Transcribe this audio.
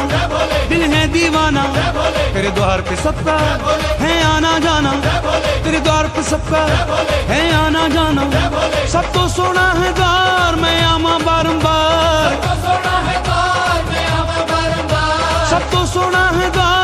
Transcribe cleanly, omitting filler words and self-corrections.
दिल है दीवाना, तेरे द्वार पे सबका है आना जाना, तेरे द्वार पे सबका है आना जाना। सब तो सोना है द्वार मैं आमा बारंबार, सब तो सोना है द्वार